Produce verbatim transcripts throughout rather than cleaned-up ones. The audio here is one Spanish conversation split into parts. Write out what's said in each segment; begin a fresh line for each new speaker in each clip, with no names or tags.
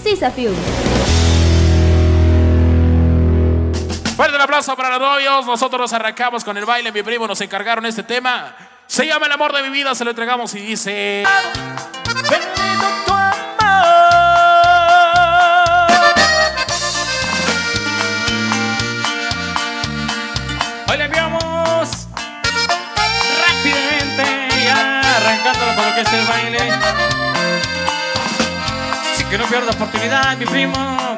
Sisa Film.
Fuerte el aplauso para los novios. Nosotros nos arrancamos con el baile. Mi primo nos encargaron este tema. Se llama El amor de mi vida. Se lo entregamos y dice...
Bendito tu amor. Hoy le enviamos rápidamente, ya arrancándolo con lo que es el baile. Así que no pierda oportunidad, mi primo.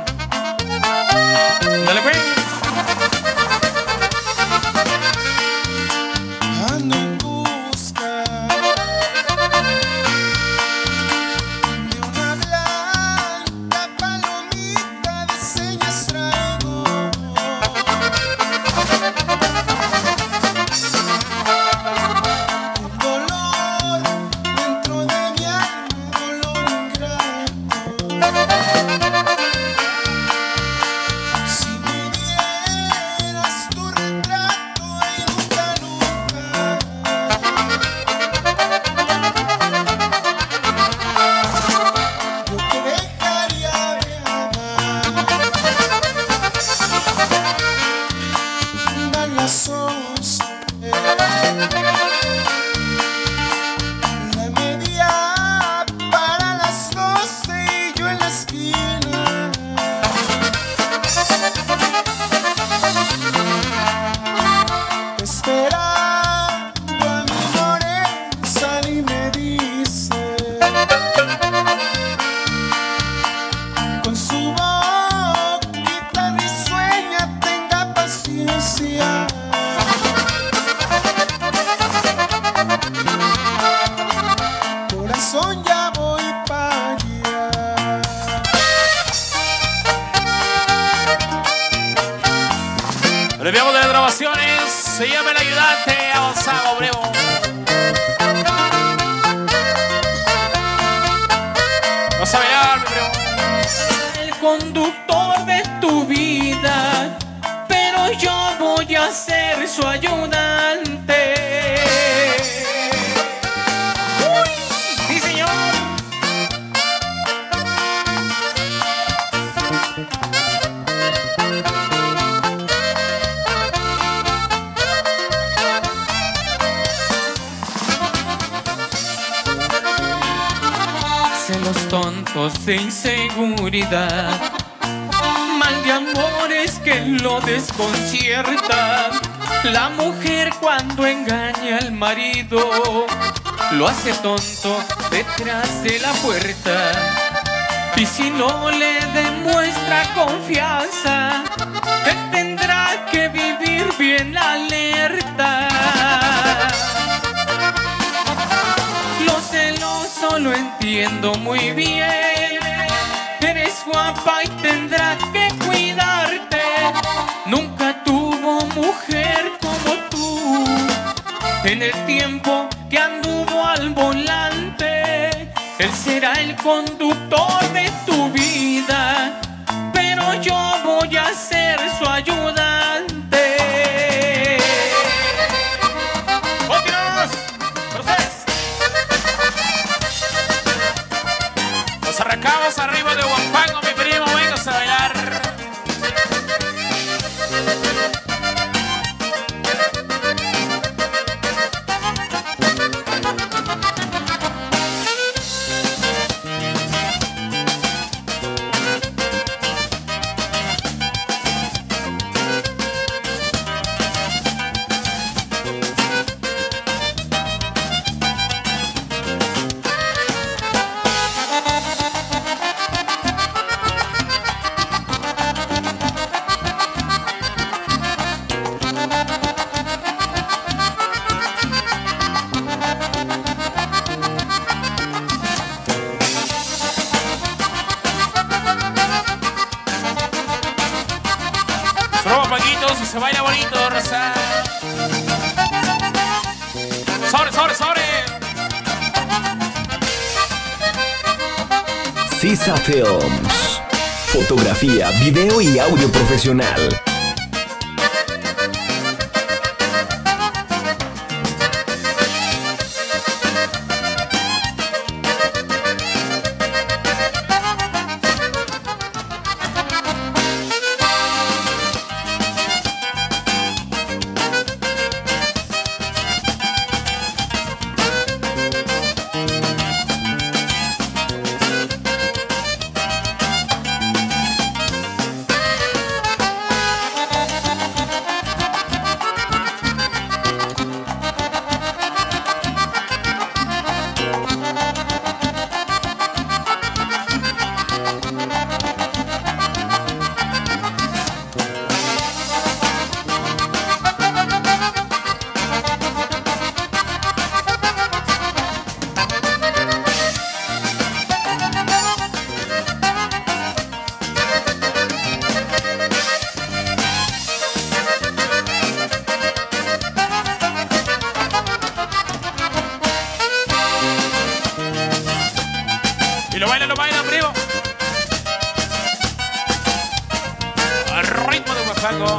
Dale, pues.
Ando en busca de una blanca palomita de señas traigo. El dolor dentro de mi alma, dolor ingrato. Si me dieras tu retrato, ay, nunca, nunca yo te dejaría de amar. Dan las once, la media para las doce y yo en la esquina, esperando a mi morena, sale y me dice con su boquita risueña, tenga paciencia. Corazón, ya voy para allá.
Le enviamos de las grabaciones. Se llama El ayudante a Gonzalo Brevo. Vas a bailar, mi primo.
El conductor de tu vida, pero yo voy a ser su ayudante. Uy, sí, señor. Celos tontos de inseguridad, mal de amores que lo desconciertan. La mujer cuando engaña al marido lo hace tonto detrás de la puerta. Y si no le demuestra confianza, él tendrá que vivir bien alerta. Lo celoso lo entiendo muy bien. Eres guapa y tendrá que cuidarte. Nunca tuvo mujer como tú. En el tiempo que anduvo al volante, él será el conductor de tu vida, pero yo voy a ser su ayudante. ¡Continuamos! ¡Proceso!
Nos arrancamos arriba de Huampango, mi primo. Vengas a bailar. Proba paquitos y se baila bonito, raza. ¡Sobre, sobre, sobre!
Sisa Films. Fotografía, video y audio profesional.
Y lo baila, lo baila, primo. Al ritmo de Guapango.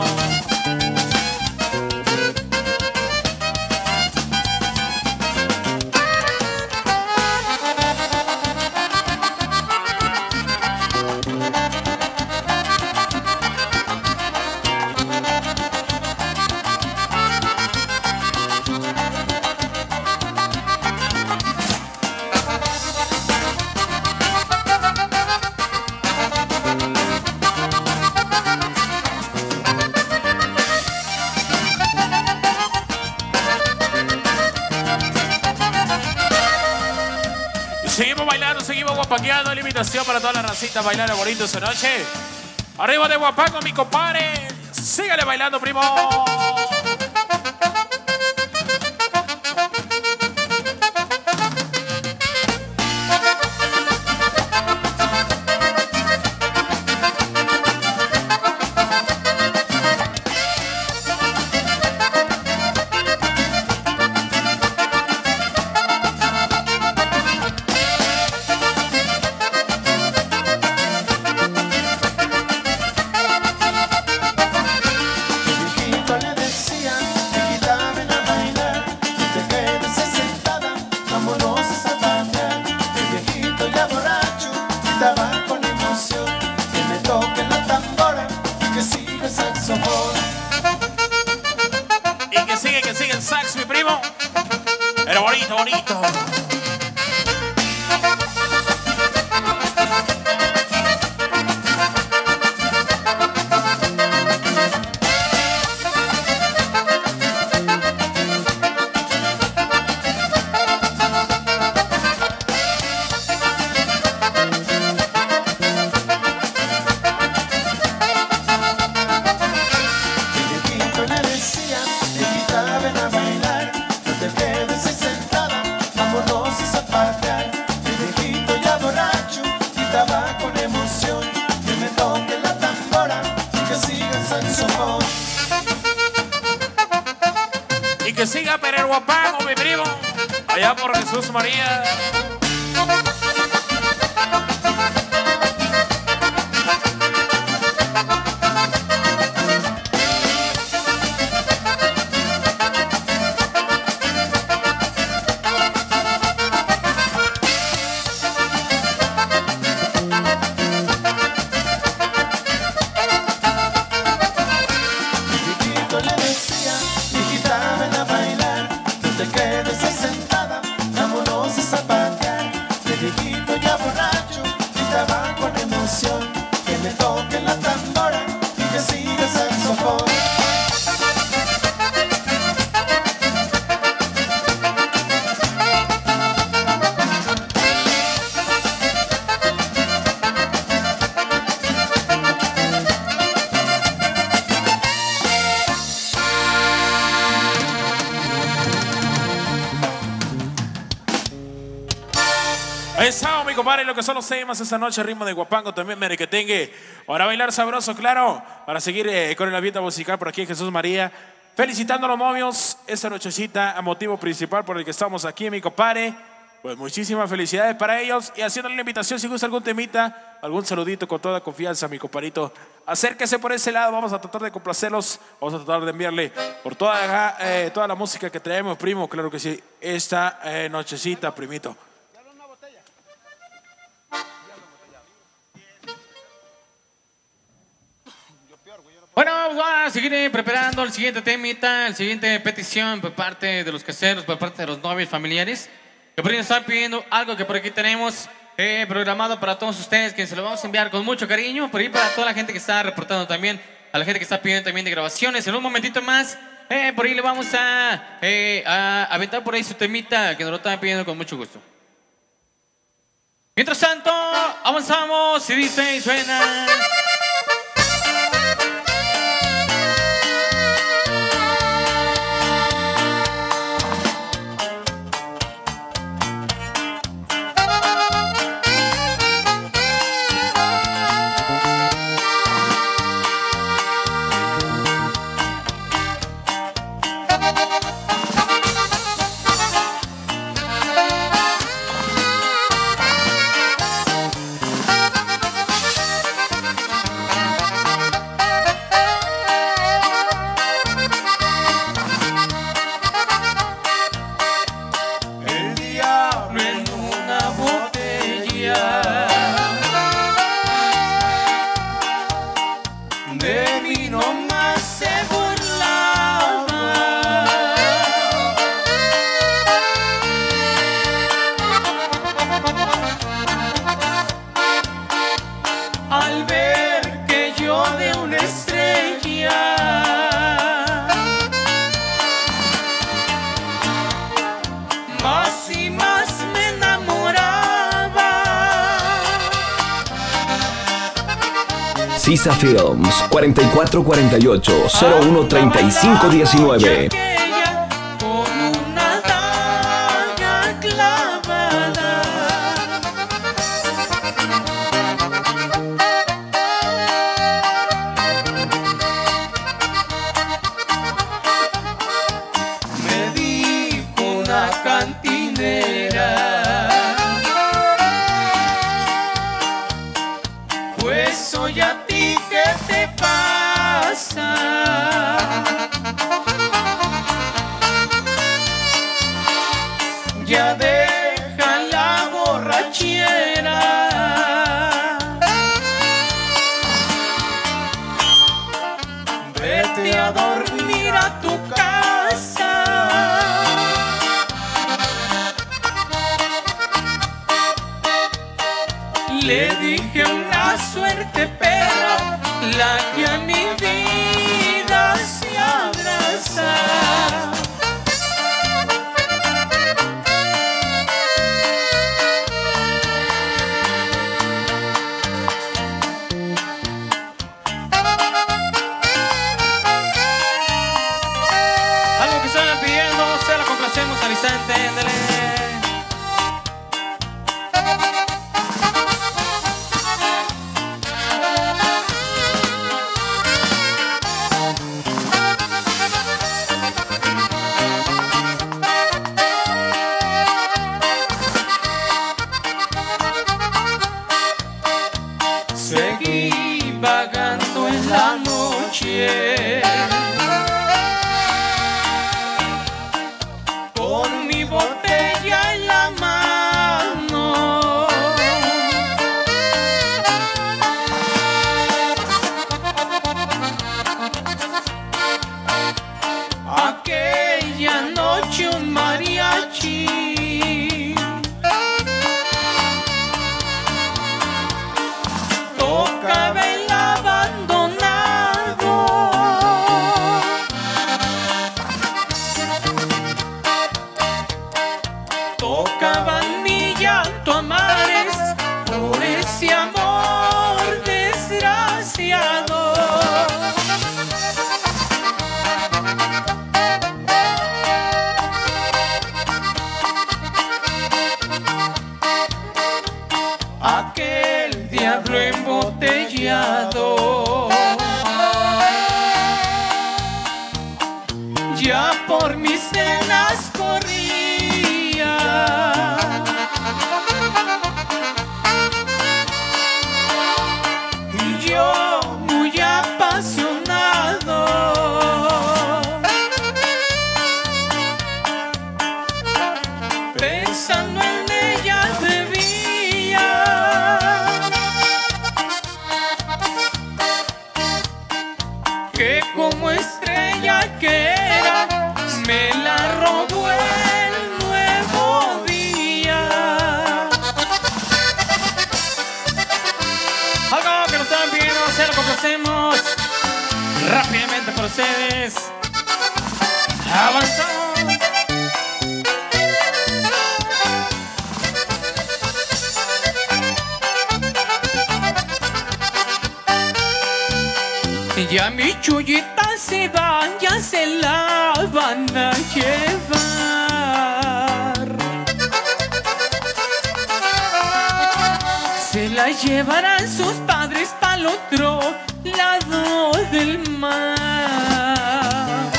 Seguimos bailando, seguimos guapangueando. La invitación para toda la racita a bailar el bonito esta noche. Arriba de Guapango, mi compadre. Sígale bailando, primo. Y que sigue, que sigue el sax, mi primo. Pero bonito, bonito. Y que siga Pérez Guapango, mi primo, allá por Jesús María. Ahí estamos, mi compadre, lo que son los temas esta noche, ritmo de Guapango también, merequetengue. Para bailar sabroso, claro, para seguir eh, con el ambiente musical por aquí en Jesús María. Felicitando a los novios esta nochecita, a motivo principal por el que estamos aquí, mi compadre. Pues muchísimas felicidades para ellos y haciéndole la invitación, si gusta algún temita, algún saludito con toda confianza, mi compadrito. Acérquese por ese lado, vamos a tratar de complacerlos, vamos a tratar de enviarle por toda, eh, toda la música que traemos, primo, claro que sí, esta eh, nochecita, primito.
Bueno, vamos a seguir preparando el siguiente temita, el siguiente petición por parte de los caseros, por parte de los novios familiares, que por ahí nos están pidiendo algo que por aquí tenemos eh, programado para todos ustedes, que se lo vamos a enviar con mucho cariño, por ahí para toda la gente que está reportando también, a la gente que está pidiendo también de grabaciones. En un momentito más, eh, por ahí le vamos a, eh, a aventar por ahí su temita, que nos lo están pidiendo con mucho gusto. Mientras tanto, avanzamos y dice y suena.
Sisa Films cuarenta y cuatro cuarenta y ocho cero uno treinta y cinco diecinueve.
Me dijo una cantinera, pues oye a ti, ¿qué te pasa? Ya deja la borrachera, vete a dormir a tu casa. Le dije una suerte perra, la que a mi vida se abraza. Algo que están pidiendo, se lo complacemos al instante, ándale. Seguí vagando en la noche con mi botella en la mano. Aquella noche un mariachi tocaba el abandonado. Tocaban mi llanto a mares por ese amor desgraciado. Aquel diablo embotellado ya por mis venas corría. Y yo muy apasionado pensando en ella bebía. Que como estrella que era, me la robó el nuevo día. Algo que nos están pidiendo, se lo complacemos rápidamente por ustedes. Avanzamos. Ya mi chullita se va, ya se la van a llevar. Se la llevarán sus padres pa'l otro lado del mar.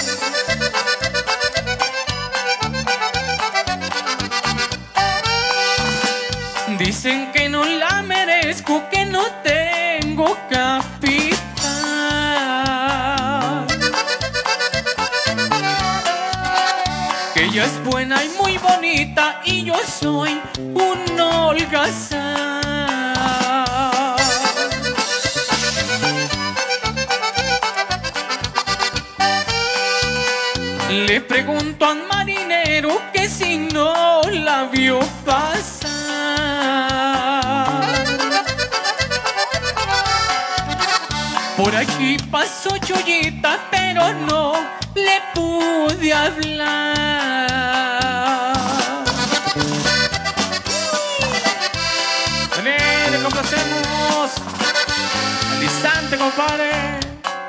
Dicen que no la merezco, que no tengo capital, que ella es buena y muy bonita y yo soy un holgazán. Le pregunto al marinero que si no la vio pasar. Por aquí pasó Chullita, pero no le pude hablar. Ven, le complacemos al instante, compadre.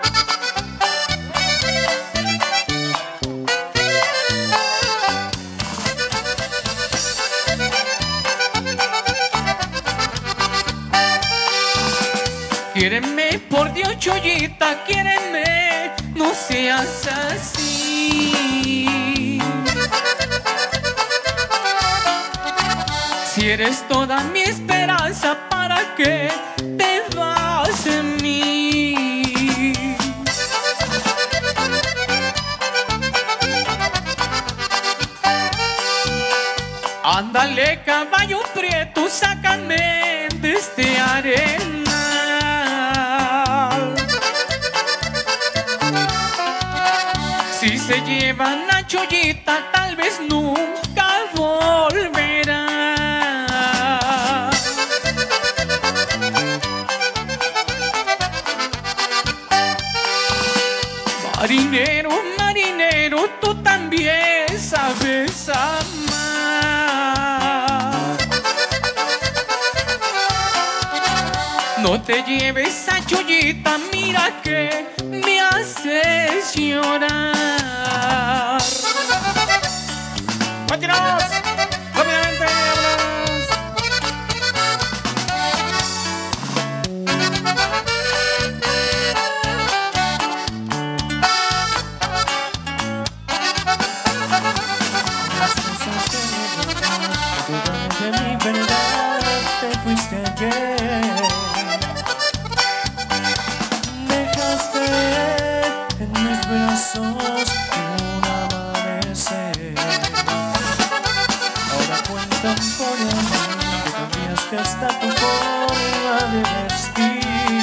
Quiéreme, por Dios, Chullita, quiéreme, no seas así. Si eres toda mi esperanza, ¿para qué te vas de mí? Ándale, caballo prieto, sácame de este arena. Si se llevan a Chullita, tal vez nunca volverá. Marinero, marinero, tú también sabes amar. No te lleves a Chullita, mira que me haces llorar. ¡Vámonos! ¡Rápidamente! ¡Vámonos!
Las cosas que me dudaron de mi verdad, te fuiste ayer. Dejaste en mis brazos un amanecer. Ahora cuentan por mí que cambiaste hasta tu forma de vestir.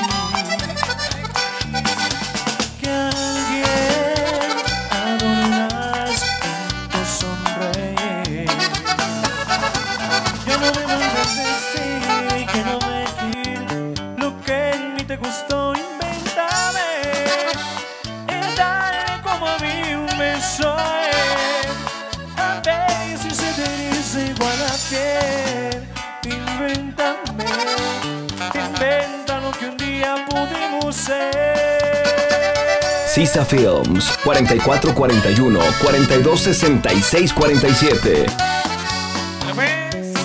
Que alguien adornas en tu sonreír. Ya no me mandes decir que no me quieres. Lo que en mí te gustó, invéntame. Es darle como a mí un beso. A ver si se te dice igual a piel. Invéntame, inventa lo que un día pudimos ser.
Sisa Films, cuarenta y cuatro cuarenta y uno, cuarenta y dos sesenta y seis cuarenta y siete.
¿Lo ves?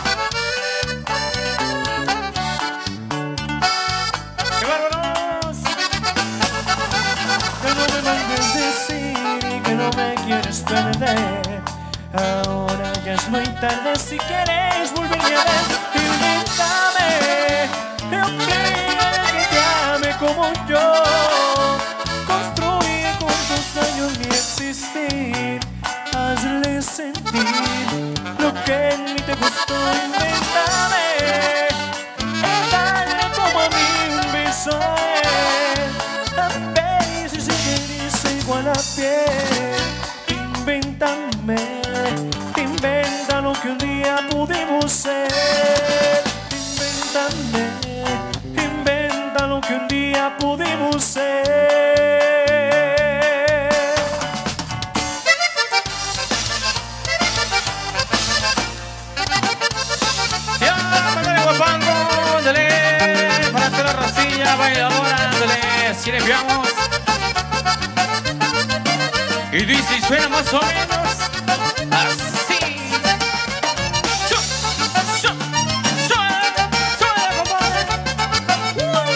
¡Qué bárbaros!
Que no me mandes decir que no me quieres perder. Ahora ya es muy tarde, si quieres volverme a ver. Invéntame, obliga que te ame como yo. Construye con tus sueños mi existir. Hazle sentir lo que en mí te gustó. Invéntame, dale como a mí un beso. A ver si se te dice igual a piel. Invéntame, inventa lo que un día pudimos ser. Invéntame, inventa lo que un día pudimos ser.
Ya, ándale, guapango, ándale, para hacer la rosilla bailadora, ándale. así le enviamos. Y dice y suena más o menos así. Su, su, suena, suena, compadre. Uy.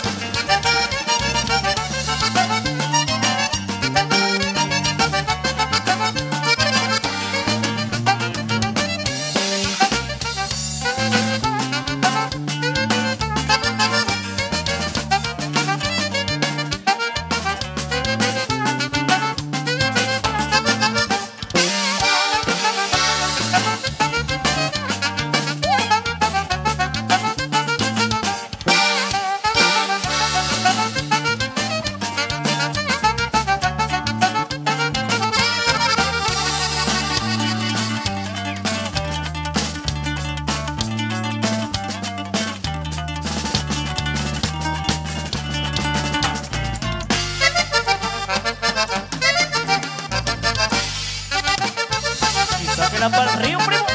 Sáquenla para el río, primo.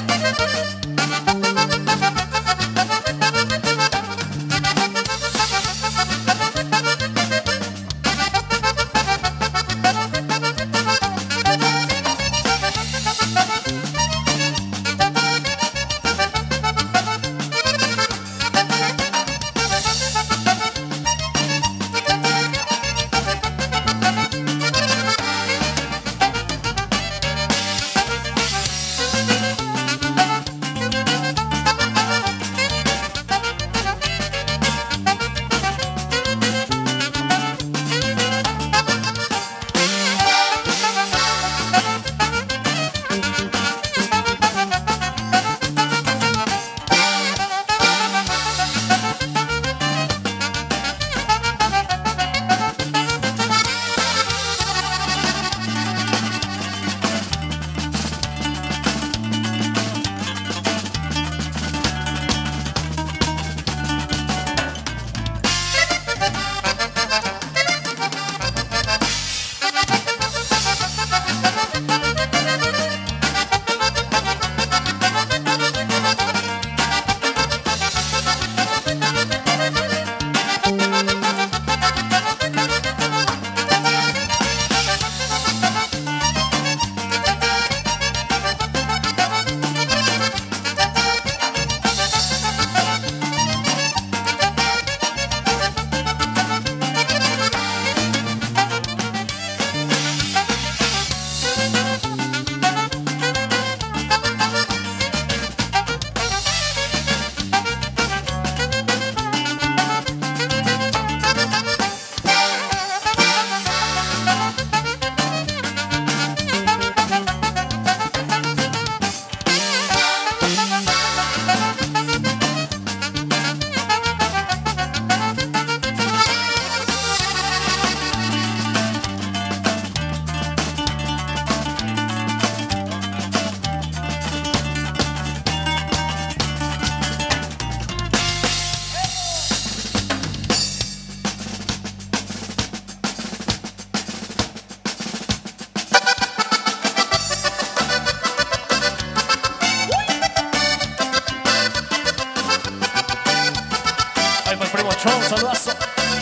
Un saludazo.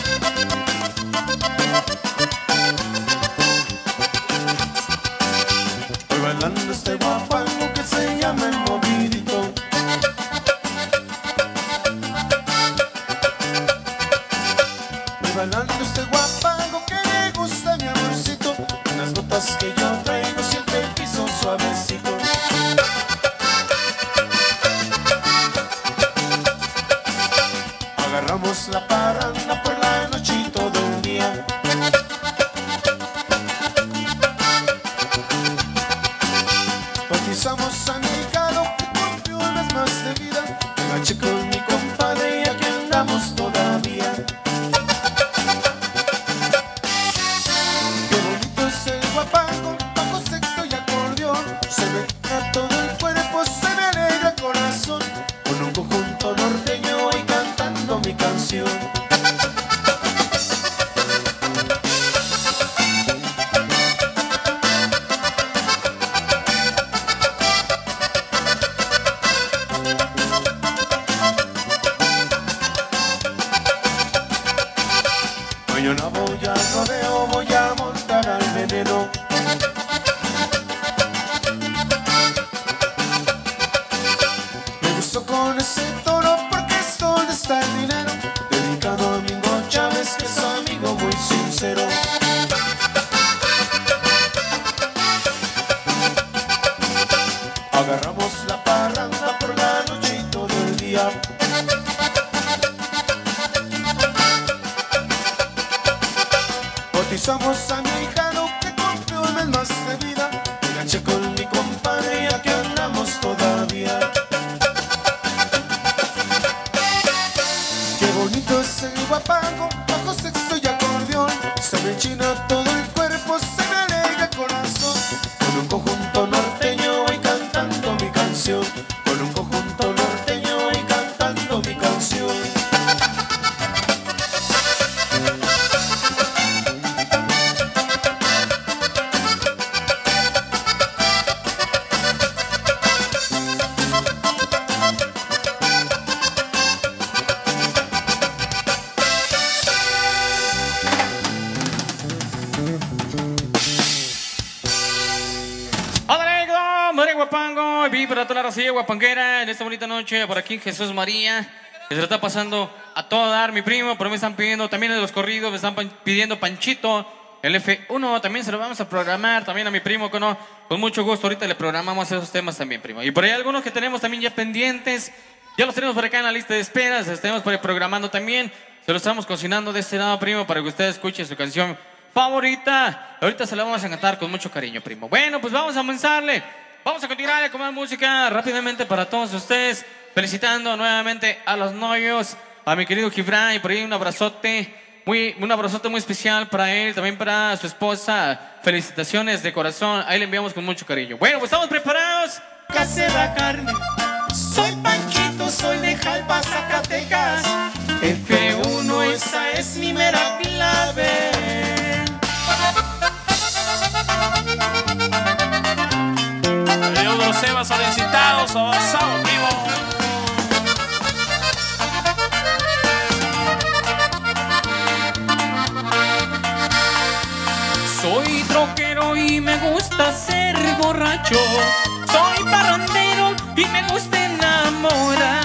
Voy bailando este guapango que se llama el movidito. Voy bailando este guapango que le gusta a mi amorcito. En las botas que yo traigo siempre el piso suavecito. Agarramos la parranda por la noche y todo el día. Bautizamos a mi hijado que cumplió unas más de vida. Me maché con mi compadre y aquí andamos todavía. Qué bonito es el guapango, bajo sexto y acordeón. Se me a todo el cuerpo, se me alegra el corazón. Con un conjunto norteño y cantando mi canción. Mañana voy al rodeo, voy a montar al veneno. Me gustó con ese toro porque es donde está el dinero. Dedicado a Mingo Chávez, que es amigo muy sincero. Agarramos la parranda por la noche y todo el día. Cotizamos a mi hijano que cumplió un mes más de vida. Me enganché con mi compadre y aquí andamos todavía. Qué bonito es el guapango, bajo sexto y acordeón. Se me enchina todo el cuerpo, se me alegra el corazón. Con un conjunto norteño voy cantando mi canción. Con un conjunto norteño voy cantando mi canción.
Guapango, y para toda la racilla guapanguera en esta bonita noche por aquí en Jesús María, que se lo está pasando a todo dar, mi primo. Por ahí me están pidiendo también en los corridos, me están pidiendo Panchito, el F uno, también se lo vamos a programar también a mi primo, que no, con mucho gusto ahorita le programamos esos temas también, primo. Y por ahí algunos que tenemos también ya pendientes, ya los tenemos por acá en la lista de esperas, estamos por ahí programando también, se lo estamos cocinando de este lado, primo, para que usted escuche su canción favorita. Ahorita se la vamos a cantar con mucho cariño, primo. Bueno, pues vamos a comenzarle. Vamos a continuar con más música rápidamente para todos ustedes. Felicitando nuevamente a los novios, a mi querido Gibran, y por ahí un abrazote, muy, un abrazote muy especial para él, también para su esposa. Felicitaciones de corazón, ahí le enviamos con mucho cariño. Bueno, pues estamos preparados.
Casera carne, soy Panchito, soy de Jalpa, Zacatecas. F uno, esa es mi mera clave.
Los Sebas solicitados, avanzado, primo.
Soy troquero y me gusta ser borracho. Soy parrandero y me gusta enamorar.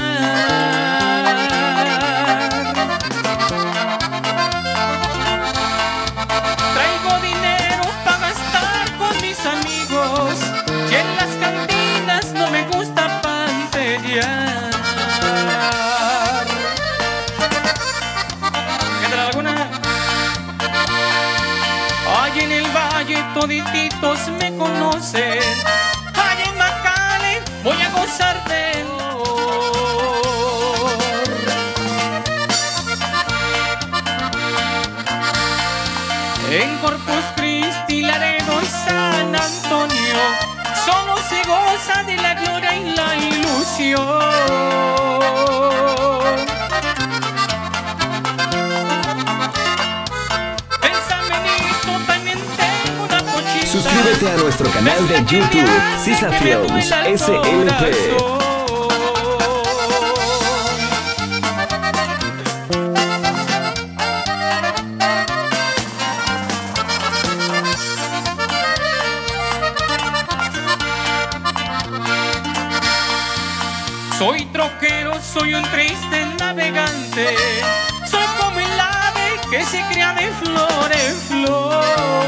Traigo dinero para gastar con mis amigos. Y en las cantinas no me gusta panterear. ¿Entra alguna? Ay, en el valle todititos me conocen. Ay, en McAllen voy a gozar de amor. En Corpus Christi, Laredo y San Antonio solo se goza de la gloria y la ilusión. En San Benito también tengo una pochita.
Suscríbete a nuestro canal de YouTube, Sisa Films S L P.
Soy troquero, soy un triste navegante. Soy como el ave que se cría de flor en flor.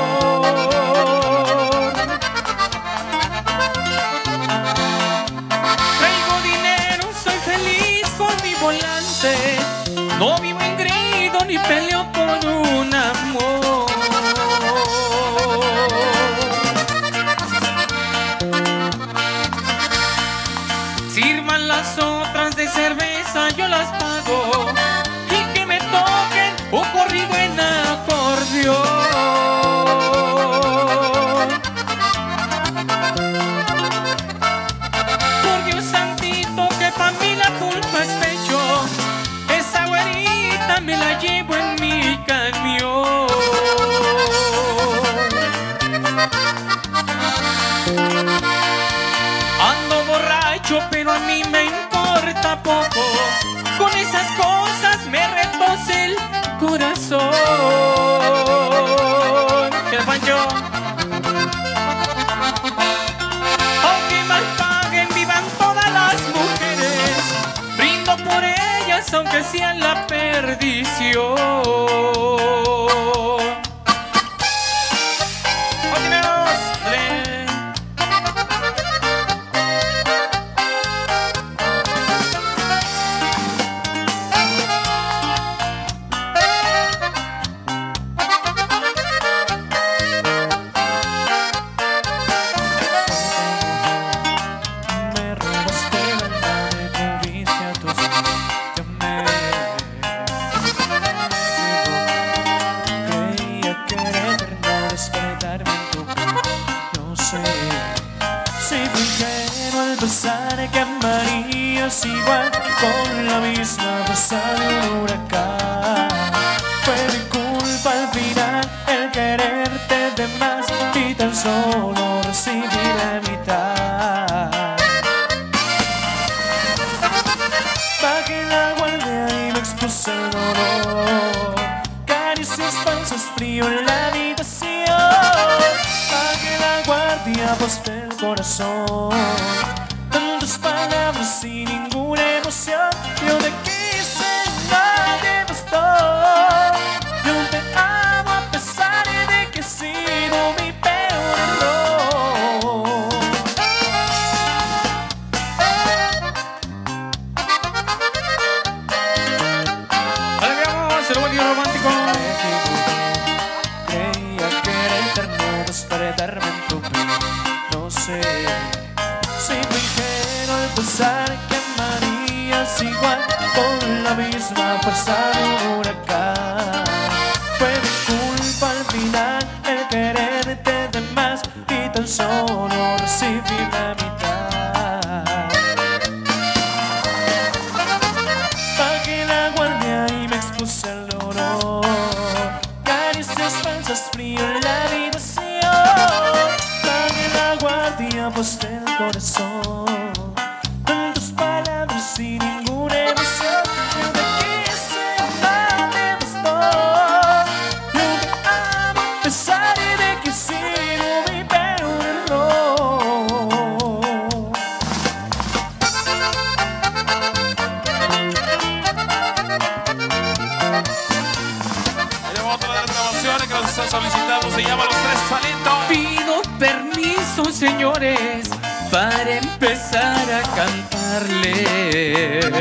Traigo dinero, soy feliz con mi volante. No vivo engreído ni peleo por un amor. Sirvan las otras de cerveza, yo las pago. Y que me toquen un corrido en acordeón. Por Dios santito, que pa' mí la culpa es pecho. Esa güerita me la llevo en mi camión. Ando borracho, pero a mí me importa poco. Con esas cosas me retose el corazón. hacia la perdición. Continuemos. Dale.
Me robaste el alma, me tuviste a tus pies, te amé. Creía que era eterno despertarme en tu piel. No sé si fui ingenuo al pensar que amarías igual, con la misma fuerza de un huracán. Fue mi culpa al final el quererte de más y tan solo recibí la mitad. Bajé la guardia y me expuse el dolor, caricias falsas, frío en la habitación. Bajé la guardia, posté el corazón, tantas palabras y ninguna emoción. Yo te quise, nadie bastó. Yo te amo a pesar de que he sido mi peor error.
Dale, mi amor, se lo voy a ir romántico.
Creía que era eterno despertarme en tu piel. No sé si fui ingenuo al pensar que amarías igual, con la misma fuerza de un huracán. Fue mi culpa al final el quererte de más y tan solo recibí la mitad. Bajé la guardia y me expuse al dolor, caricias falsas, frío en la habitación. Bajé la guardia, posté el corazón, tantas palabras y ninguna emoción. Yo te quise, nadie bastó. Yo te amo a pesar de que he sido mi peor error.
Tenemos otra de las grabaciones que nos están solicitando. Se llama Los Tres Talentos.
Pido permiso, señores, para empezar a cantarles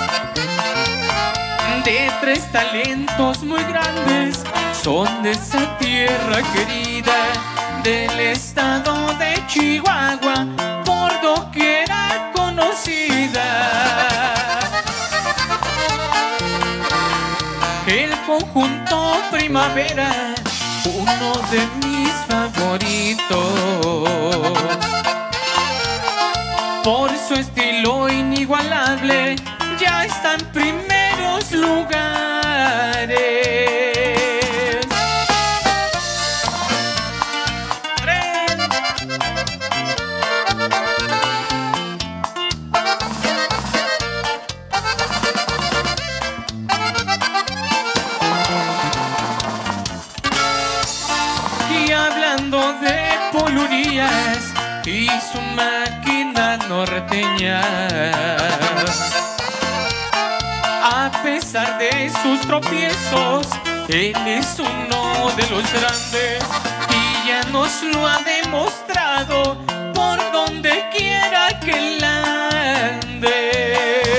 de tres talentos muy grandes. Son de esa tierra querida, del estado de Chihuahua, por doquiera conocida. El conjunto Primavera, uno de mis favoritos, por su estilo inigualable, ya está en primeros lugares. Y hablando de polurías y su máquina norteña, a pesar de sus tropiezos, él es uno de los grandes y ya nos lo ha demostrado por donde quiera que él ande.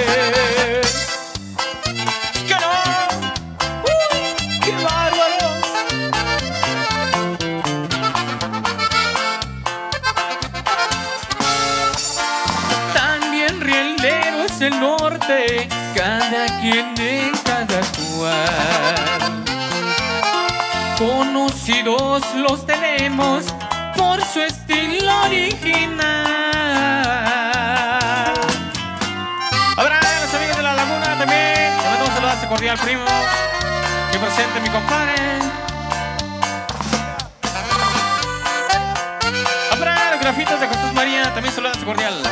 ¡Que no! ¡Uh! ¡Qué bárbaros! También rieleros del norte, cada quien en cada cual. Conocidos los tenemos por su estilo original. Ahora los amigos de La Laguna también. Le mandamos un saludo cordial, primo. Que presente mi compadre. Ahora los grafitos de Jesús María también saludos cordial.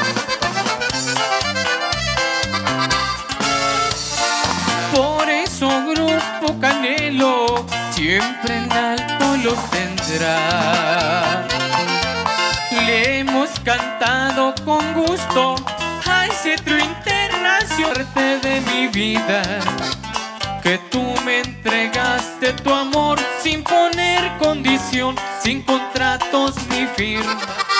Por eso Grupo Canelo siempre en alto los tendrá. Le hemos cantado con gusto a ese trío internacional. ilusión de mi vida, que tú me entregaste tu amor sin poner condición, sin contratos ni firma.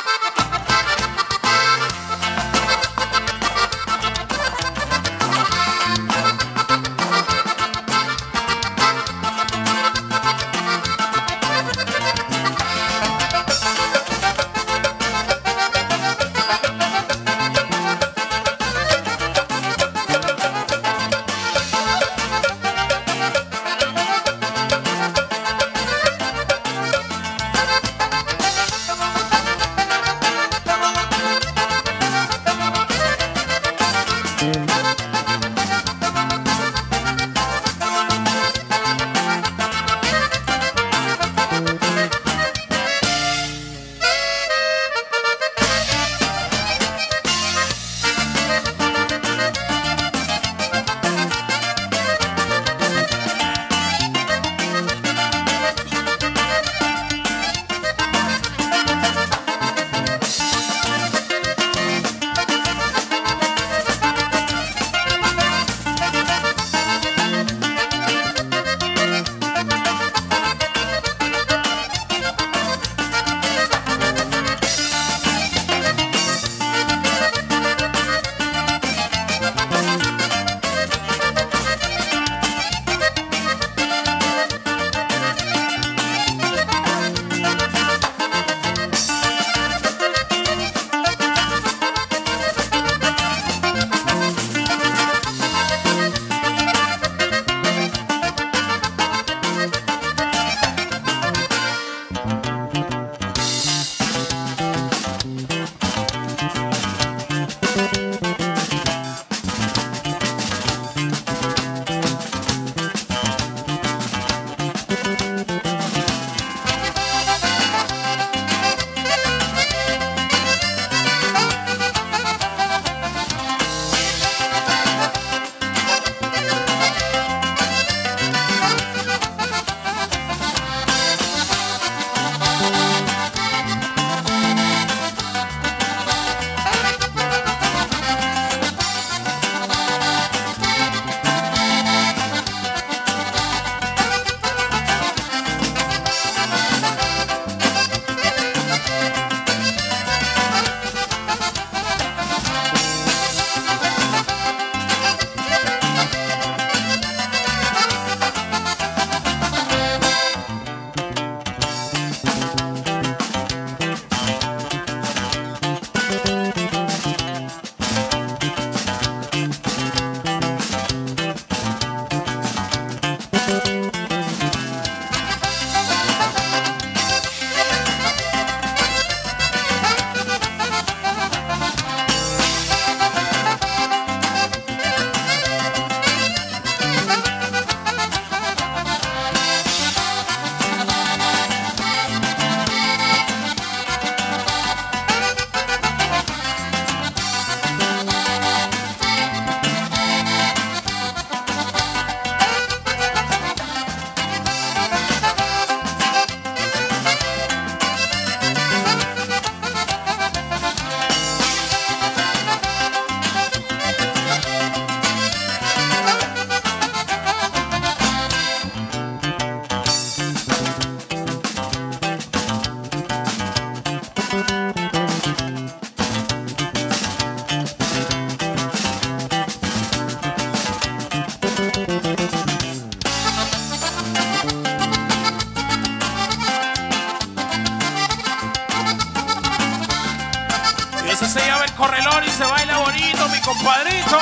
se lleva el correlón y se baila bonito, mi compadrito.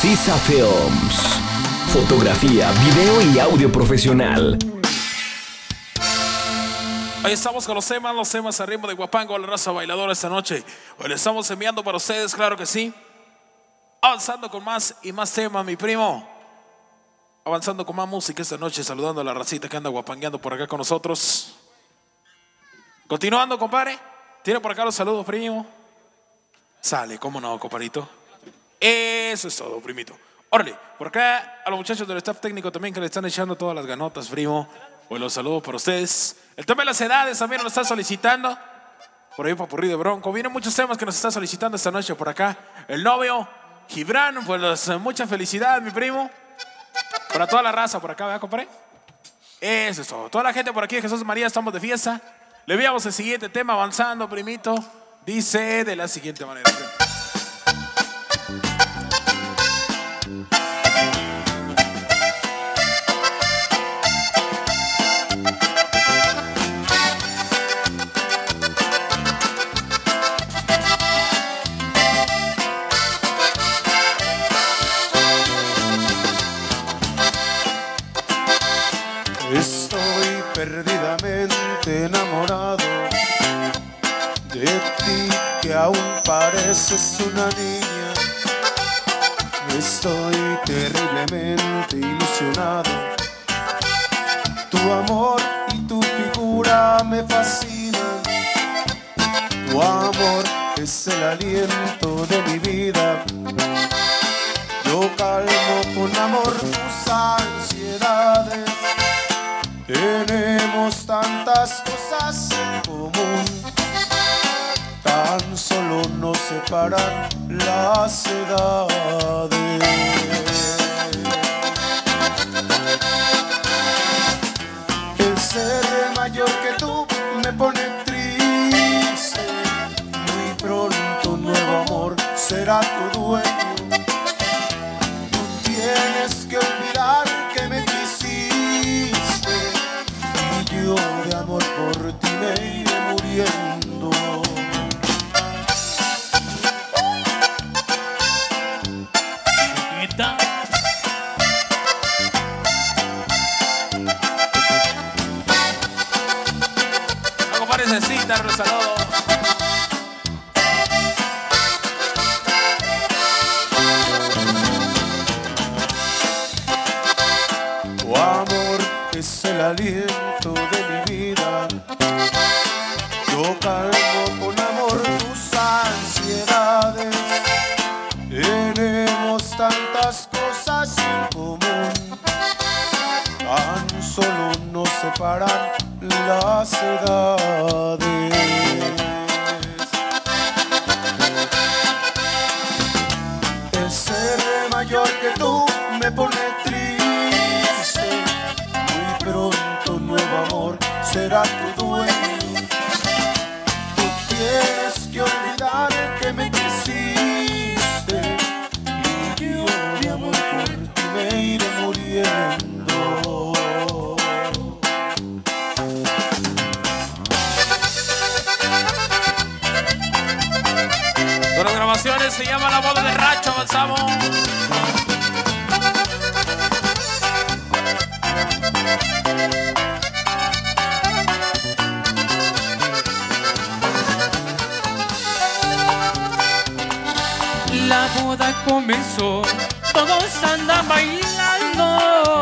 Sisa Films. Fotografía, video y audio profesional.
Hoy estamos con los temas, los temas al ritmo de Guapango, la raza bailadora esta noche. Hoy le estamos enviando para ustedes, claro que sí. Avanzando con más y más temas, mi primo. Avanzando con más música esta noche, saludando a la racita que anda guapangueando por acá con nosotros. Continuando, compadre. Tiene por acá los saludos, primo. Sale, cómo no, compadrito. Eso es todo, primito. Órale, por acá a los muchachos del staff técnico también que le están echando todas las ganotas, primo. Pues los saludos para ustedes. El tema de las edades también lo está solicitando. Por ahí Papurrí de Bronco. Vienen muchos temas que nos está solicitando esta noche por acá. El novio, Gibran, pues mucha felicidad, mi primo. Para toda la raza por acá, ¿verdad, compadre? Eso es todo. Toda la gente por aquí de Jesús María, estamos de fiesta. Le enviamos el siguiente tema avanzando, primito. Dice de la siguiente manera.
Estoy perdidamente enamorado de ti, que aún pareces una niña. Estoy terriblemente ilusionado. Tu amor y tu figura me fascinan. Tu amor es el aliento de mi vida. Yo calmo con amor tus ansiedades. Tenemos tantas cosas en común, tan solo nos separan las edades. El ser mayor que tú me pone triste. Muy pronto un nuevo amor será tu dueño. Tú tienes que olvidar que me quisiste. Yo de amor por ti me iré muriendo.
Chiquita.
No, compadre, necesita el saludo.
Tu amor es el aliento de mi vida. Yo calmo con amor tus ansiedades. Tenemos tantas cosas en común, tan solo nos separan las edades. El ser mayor que tú me pone triste. Pronto un nuevo amor será tu dueño. Tú tienes que olvidar que me quisiste. Y yo de amor por ti me iré muriendo.
Con las grabaciones se llama La Boda de Racho. Avanzamos.
La boda comenzó, todos andan bailando.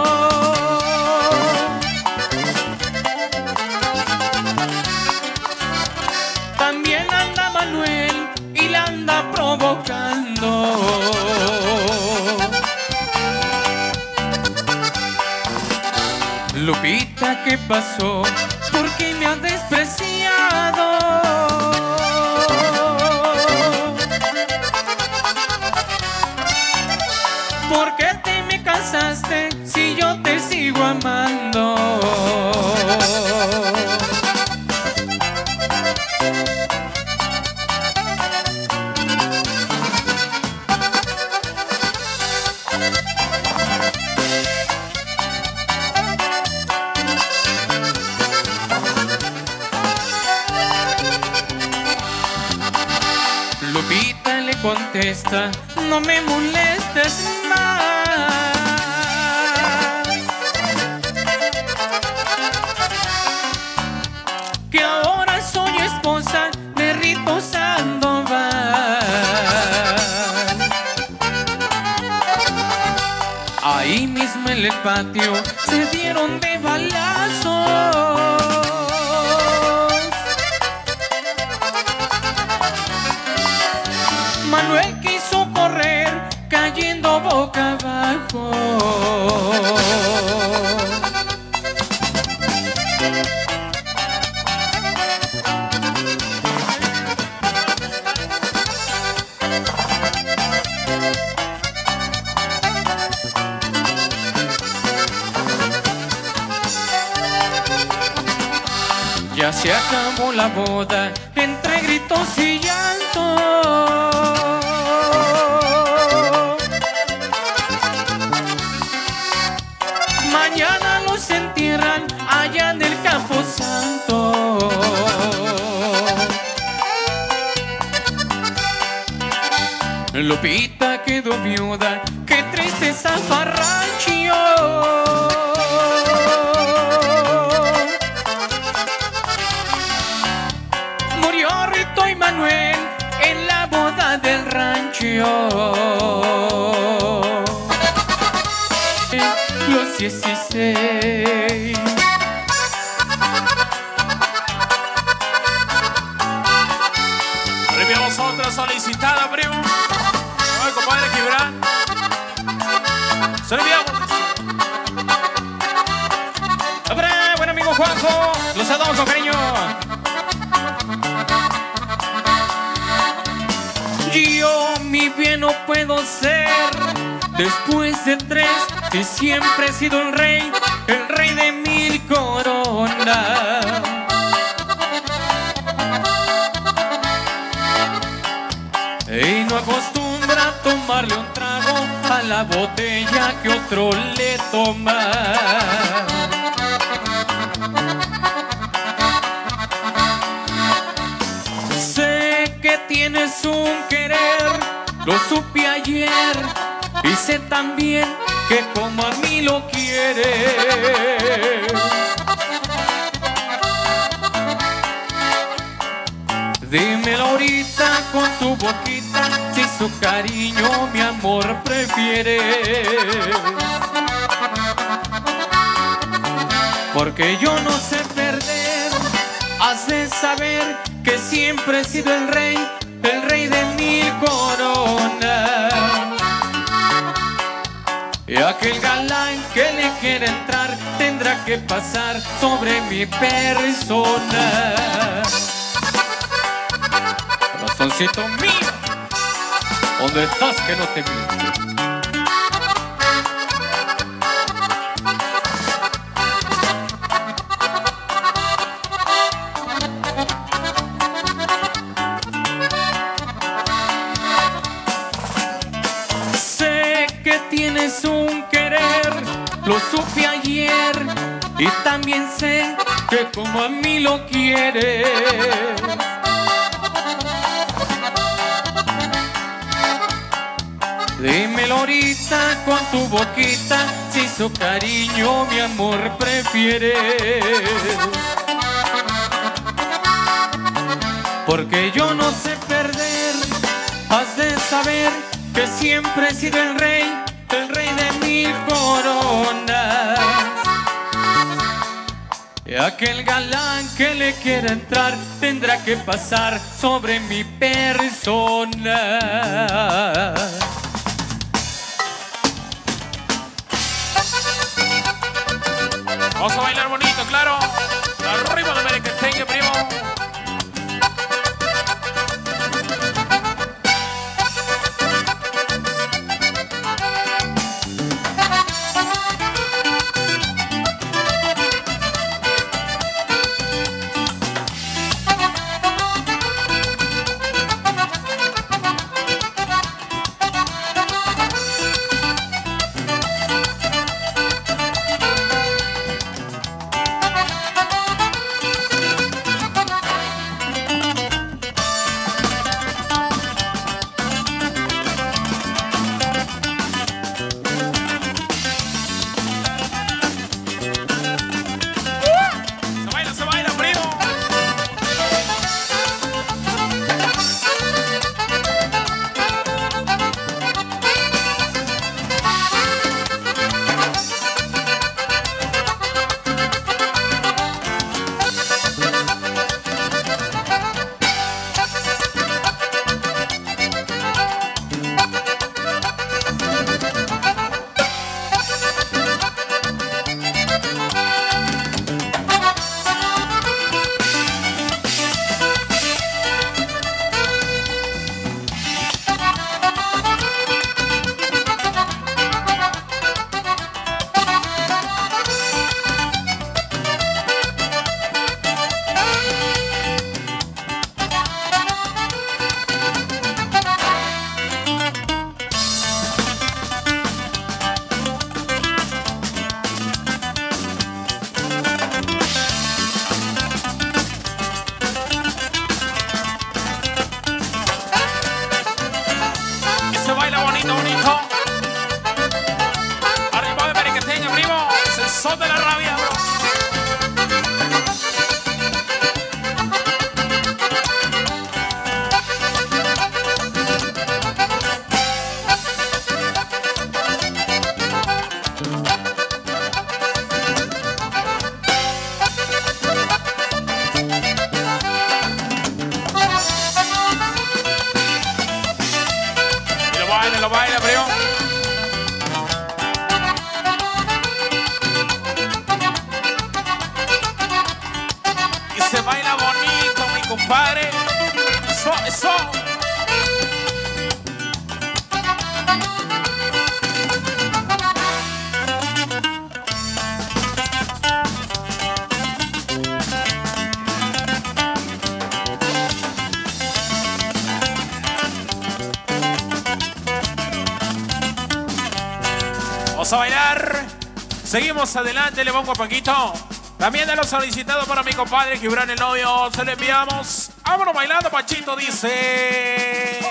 También anda Manuel y la anda provocando. Lupita, ¿qué pasó? ¿Por qué me has despreciado? ¿Por qué te me casaste si yo te sigo amando? Lupita le contesta: no me molestes más. Ahí mismo en el patio se dieron de balazos. Manuel quiso correr cayendo boca abajo. Ya se acabó la boda entre gritos y llanto. Mañana los entierran allá en el Camposanto. Lupita quedó viuda, qué triste zafarrancho. Murió Rito y Manuel en la boda del rancho. Los dieciséis.
Recibimos otra solicitada, primo. Ay, compadre Gibran. Se le enviamos.
¡Abra, buen amigo Juanjo! Los saludamos con cariño. Yo mi bien no puedo ser después de tres, que siempre he sido el rey, el rey de mil coronas. Y no acostumbra a tomarle un trago a la botella que otro le toma. Sé que tienes un querer, lo supe ayer, y sé también que como a mí lo quieres. Dímelo ahorita con tu boquita, si su cariño mi amor prefieres. Porque yo no sé perder, has de saber que siempre he sido el rey, el rey de mil coronas. Y aquel galán que le quiera entrar tendrá que pasar sobre mi persona. Corazoncito mío, ¿dónde estás que no te vi? Sé que tienes un querer, lo supe ayer, y también sé que como a mí lo quieres. Dímelo ahorita con tu boquita, si su cariño mi amor prefieres. Porque yo no sé perder, has de saber que siempre he sido el rey, el rey de mil coronas. Y aquel galán que le quiera entrar tendrá que pasar sobre mi persona.
Vamos a bailar bonito, claro. Arriba de merequetengue, primo. compadre. Eso, eso. Vamos a bailar. Seguimos adelante, le pongo a Paquito. También de los solicitados para mi compadre Gibran el novio. Se lo enviamos. Vámonos bailando, Pachito, dice.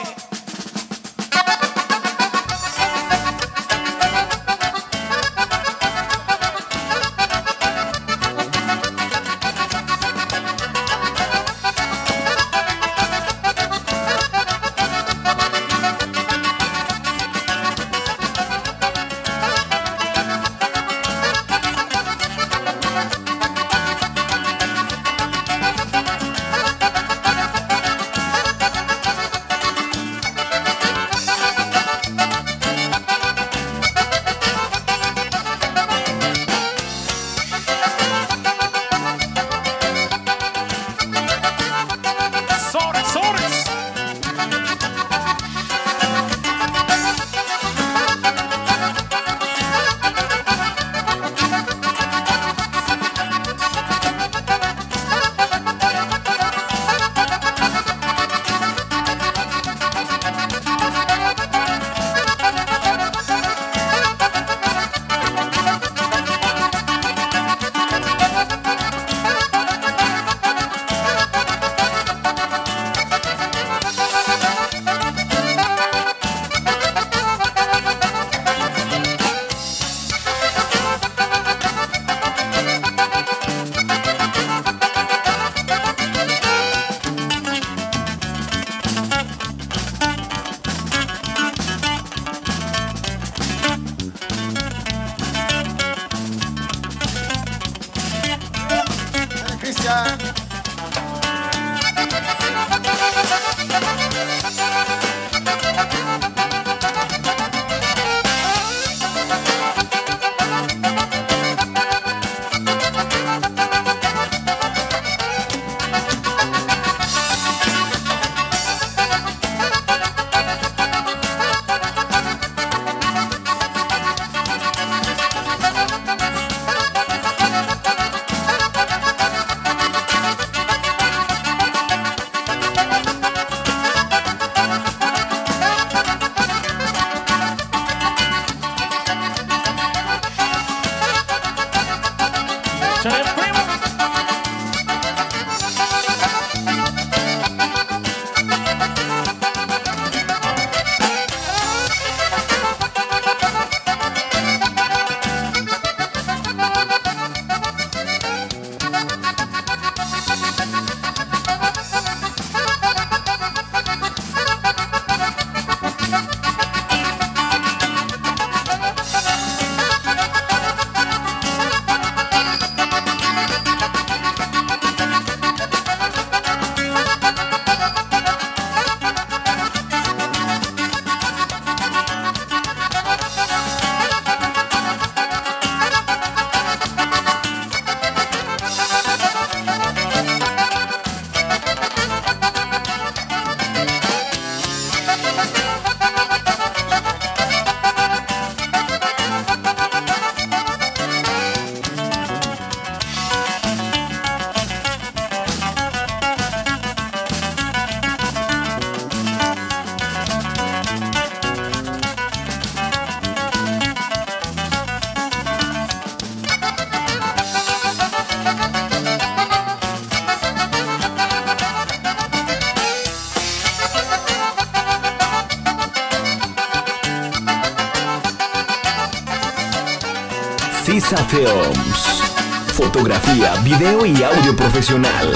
Sisa Films. Fotografía, video y audio profesional.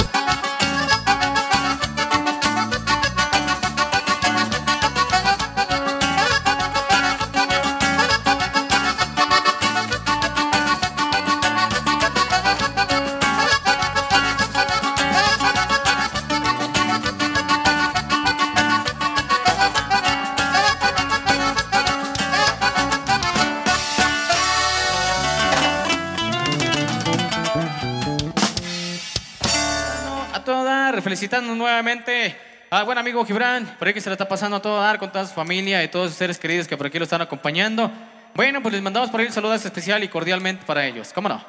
felicitando nuevamente al buen amigo Gibran, por ahí que se le está pasando a todo dar con toda su familia y todos sus seres queridos que por aquí lo están acompañando. Bueno, pues les mandamos por ahí un saludo especial y cordialmente para ellos, ¿cómo no?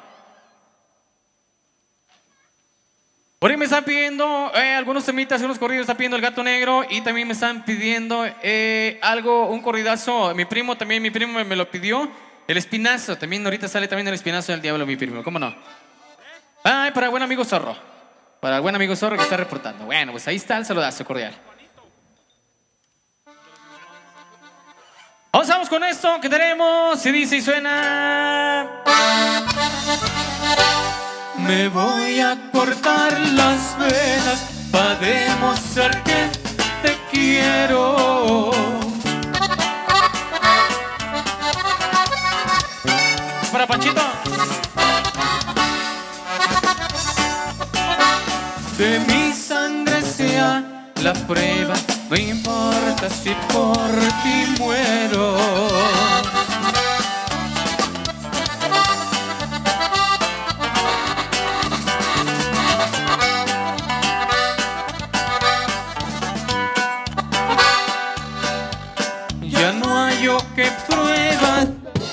Por ahí me están pidiendo eh, algunos temitas, unos corridos, está pidiendo el Gato Negro y también me están pidiendo eh, algo, un corridazo, mi primo también, mi primo me, me lo pidió, el Espinazo, también ahorita sale también el Espinazo del Diablo, mi primo, ¿cómo no? Ay, para el buen amigo Zorro, para el buen amigo Zorro que está reportando. Bueno, pues ahí está el saludazo cordial. Vamos, vamos con esto que tenemos, se dice y suena... Me voy a cortar las venas para demostrar que te quiero. Para Panchito. Que mi sangre sea la prueba, no importa si por ti muero. Ya no hay yo que prueba.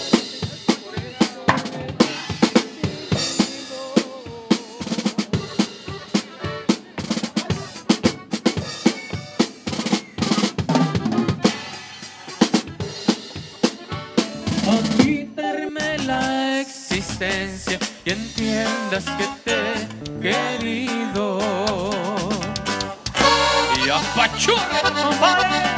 A quitarme la existencia y entiendas que te he querido. Y apachurra, vale.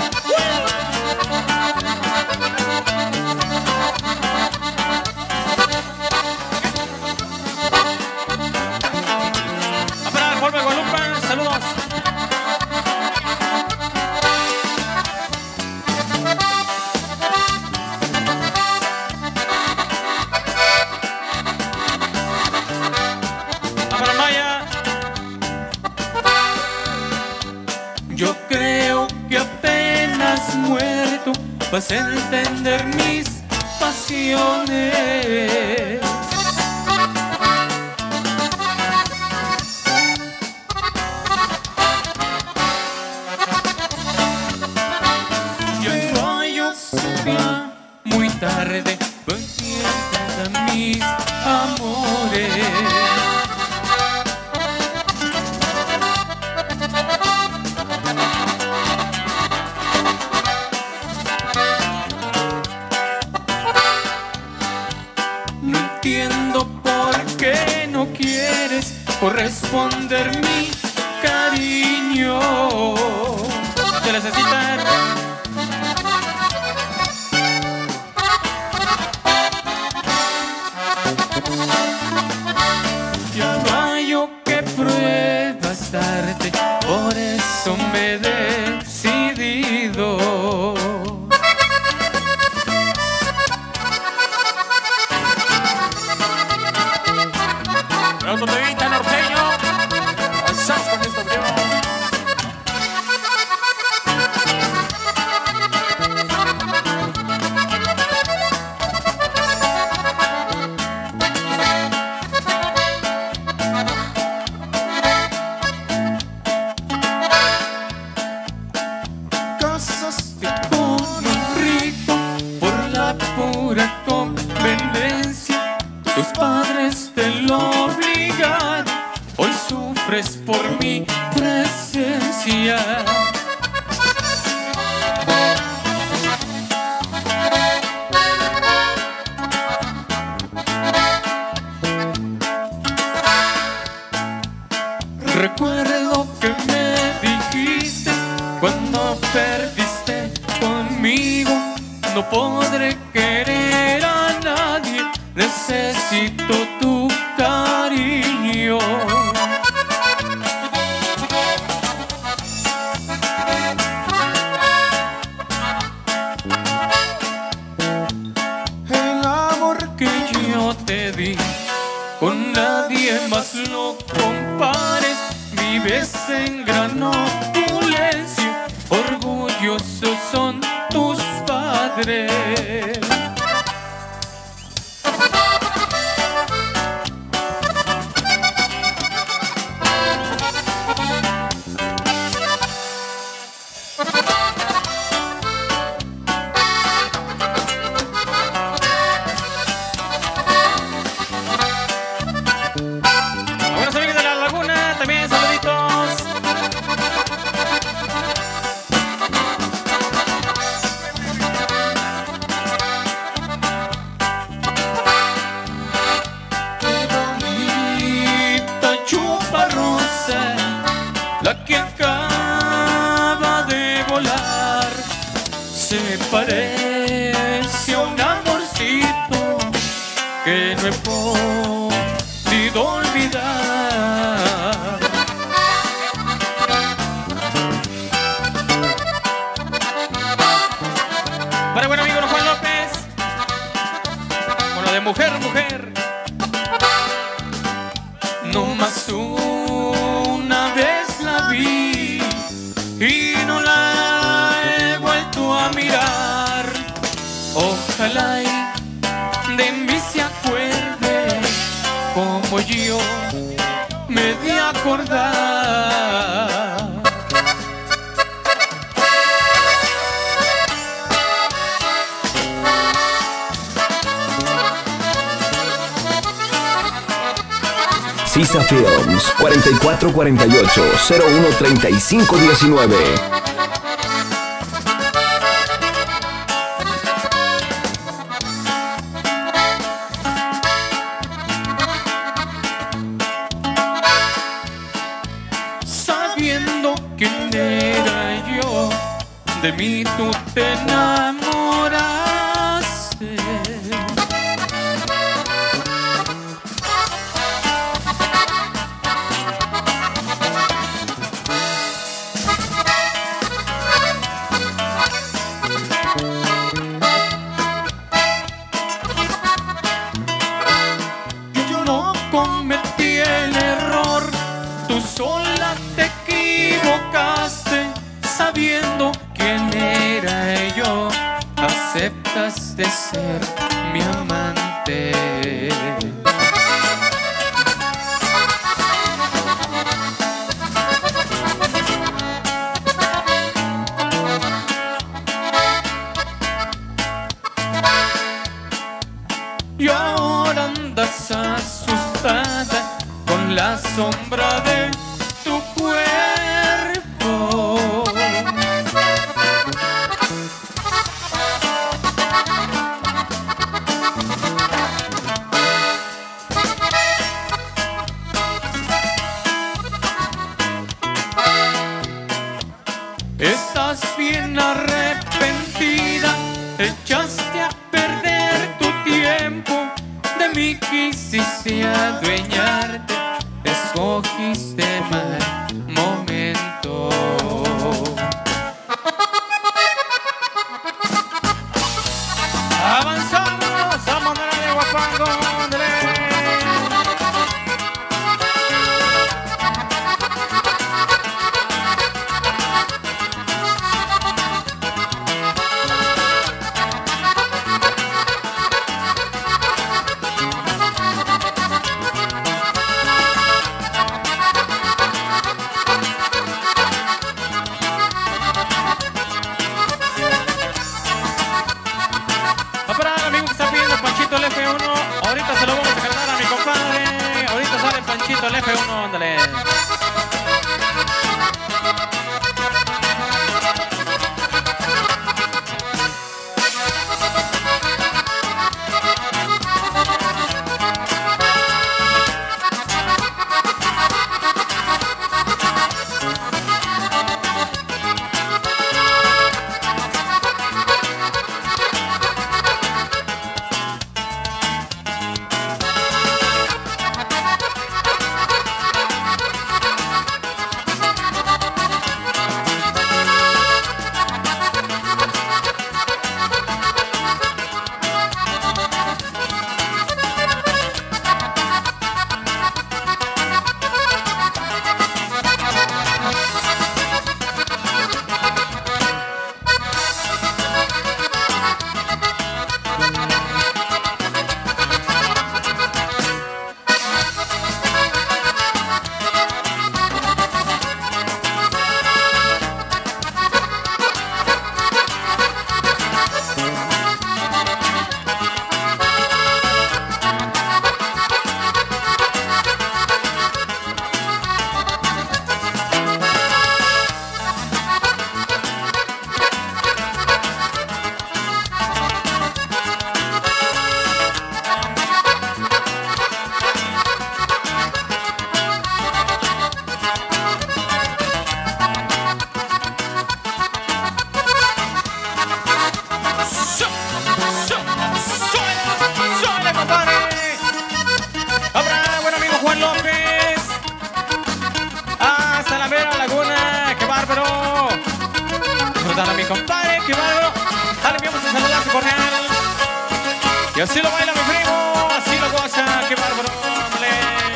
Saludos. Para Maya. Yo creo que apenas muerto vas a entender mis pasiones. Muy tarde, no entiendas mis amores. No entiendo por qué no quieres corresponder mi cariño. Te necesitan. Ya no hay yo que pruebas darte, por eso me he decidido.
Otro temita norteño. Alzamos con esto, primo.
Pura conveniencia, tus padres te lo obligan, hoy sufres por mi presencia. Recuerdo que me dijiste cuando perdiste conmigo, no podré querer a nadie, necesito tu cariño. El amor que yo te di, con nadie más lo compares, vives en gran opulencia, orgullosos son tus padres. parece un amorcito que no he podido olvidar. Para buen amigo Juan López, con lo de mujer, mujer. No más una vez la vi y no la he vuelto a mirar. Ojalá y de mí se acuerde como yo me di a acordar.
Sisa Films cuarenta y cuatro cuarenta y ocho cero uno treinta y cinco diecinueve.
Sabiendo quién era yo, de mí tú te enamoraste. Cometí el error, tú sola te equivocaste, sabiendo quién era yo, aceptaste ser mi amante. Y ahora andas asustada con la sombra de tu cuerpo. Estás bien arrepentida, echaste a perder tu tiempo, de mí quisiste adueñarte, escogiste mal momento. Avanzamos a manera de Guapango, Andrés. Ahorita se lo vamos a cantar a mi compadre. Ahorita sale Panchito el F uno, ándale. así lo baila mi primo, así lo goza, qué bárbaro, hombre.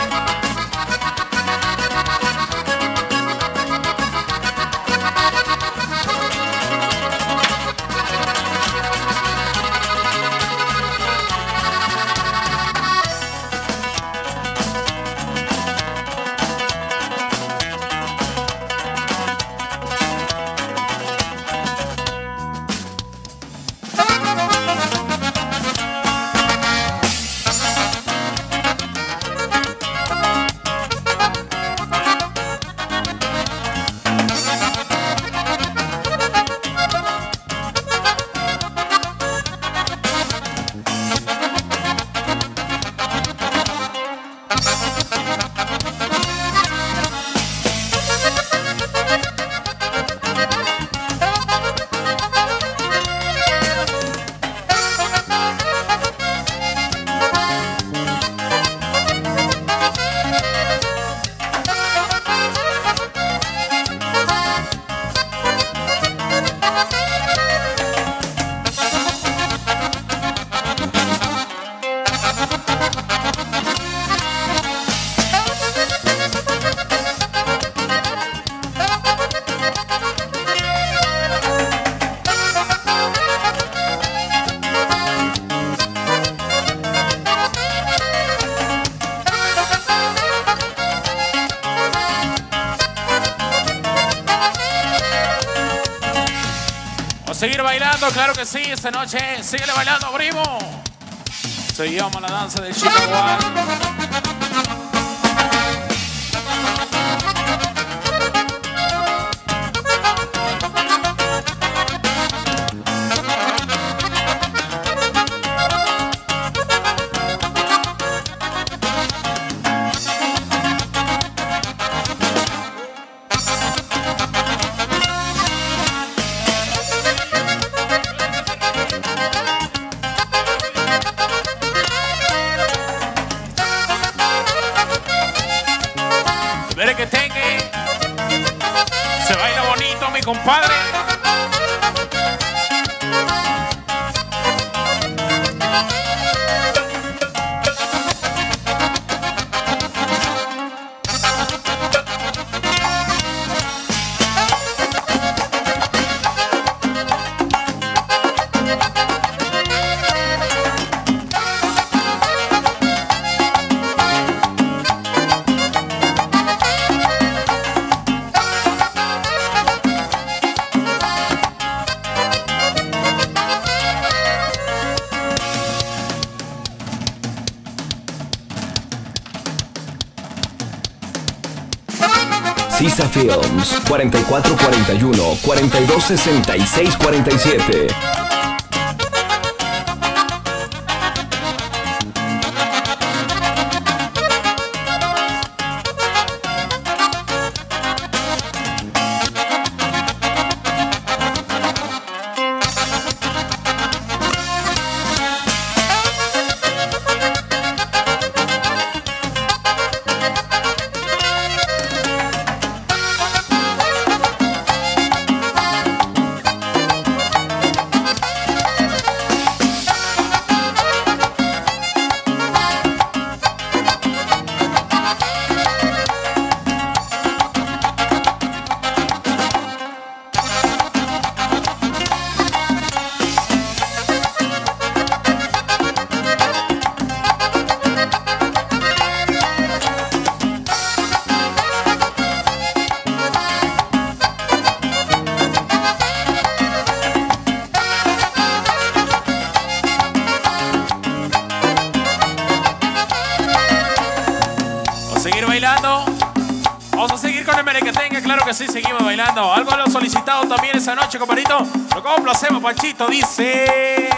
Seguir bailando, claro que sí, esta noche. Síguele bailando, primo. Seguimos la danza del Chicago. Que tenga, se baila bonito, mi compadre.
Sisa Films, cuarenta y cuatro cuarenta y uno, cuarenta y dos sesenta y seis cuarenta y siete.
Vamos a seguir con el merequetengue, claro que sí, seguimos bailando. Algo lo solicitado también esa noche, compadrito. Lo complacemos, Panchito, dice...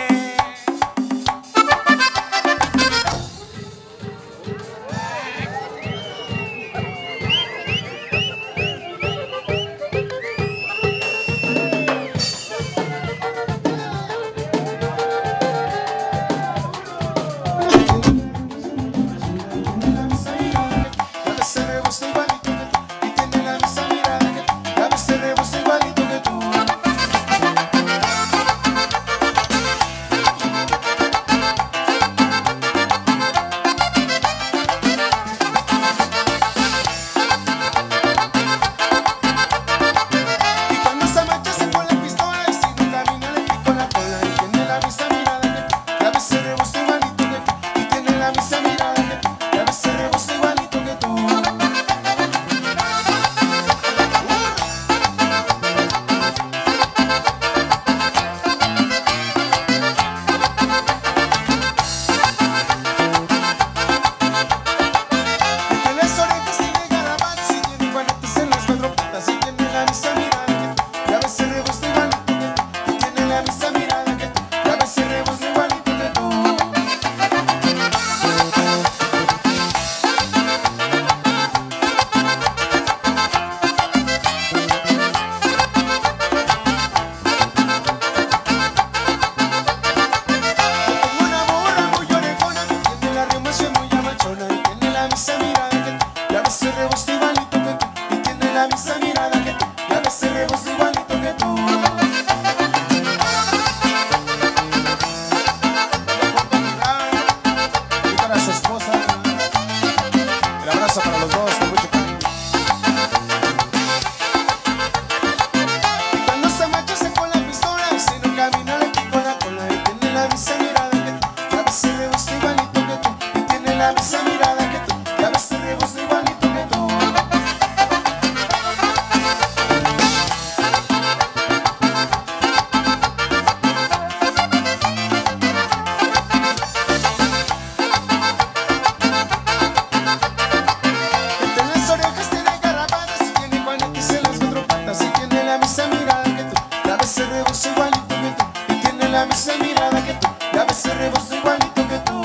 la misma mirada que tú, y a veces rebosa igualito que tú. Entre las orejas tiene garrapatas y tiene cuaniquis en las cuatro patas, y tiene la misma mirada que tú, y a veces rebosa igualito que tú, y tiene la misma mirada que tú, y a veces rebosa igualito que tú.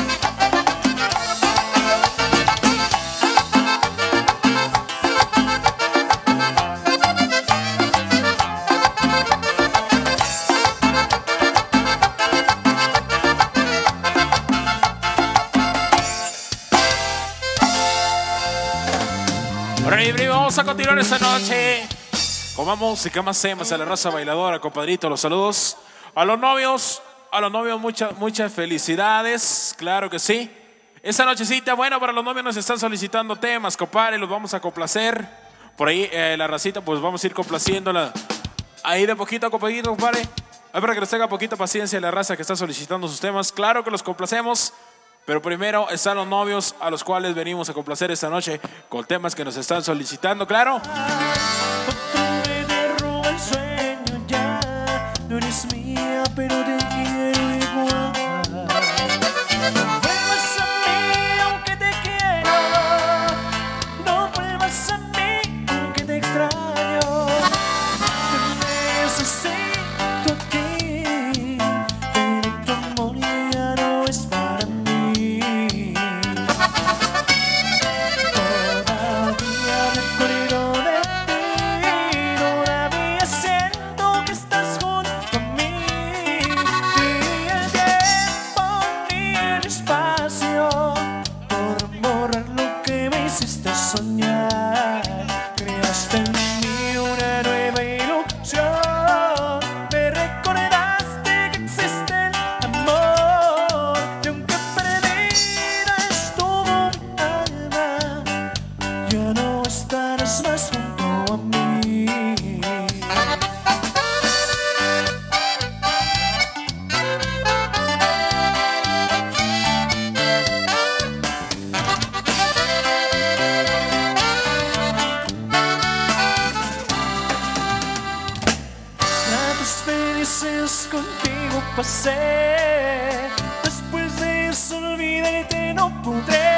Ahora, mi primo, vamos a continuar esta noche con más música, más temas, a la raza bailadora, compadrito, los saludos. A los novios, a los novios muchas, muchas felicidades, claro que sí. Esta nochecita, bueno, para los novios nos están solicitando temas, compadre, los vamos a complacer. Por ahí, eh, la racita, pues vamos a ir complaciéndola. Ahí de poquito a poquito, compadre. Ahí para que les tenga poquita paciencia la raza que está solicitando sus temas. Claro que los complacemos. Pero primero están los novios a los cuales venimos a complacer esta noche con temas que nos están solicitando, claro.
Otro me te roba el sueño ya. No eres mía, pero te quiero igual. No vuelvas a mí aunque te quiero. No vuelvas a mí aunque te extraño. Te necesito a ti, pero tu amor ya no es para mí. Soñar, creaste en mí una nueva ilusión. Me recordaste que existe el amor, y aunque perdida estuvo mi alma, ya no estarás más junto a mí. Felices contigo pasé, después de eso olvidarte no podré.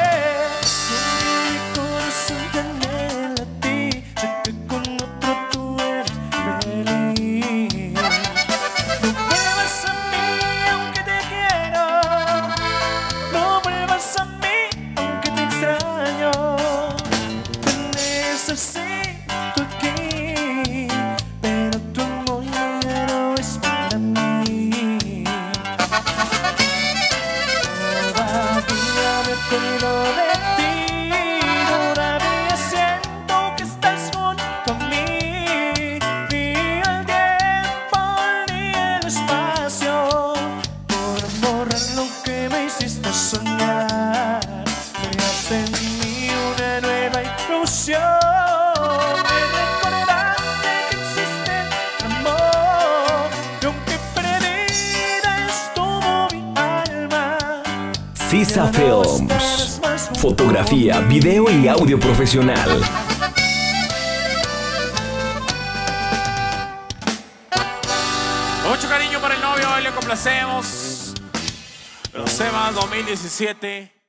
Mi corazón te anhela a ti, sé que con otro tú eres feliz. No vuelvas a mí aunque te quiero, no vuelvas a mí aunque te extraño. Te necesito aquí, pero tu amor ya no es para mí. Todavía me acuerdo de ti, todavía siento que estás junto a mí. Ni el tiempo ni el espacio podrán borrar lo que me hiciste soñar. Creaste en mí una nueva ilusión. Me recordaste que existe el amor, y aunque perdida estuvo mi alma.
Sisa Films. Fotografía, video y audio profesional.
Mucho cariño para el novio, hoy le complacemos. Los temas dos mil diecisiete.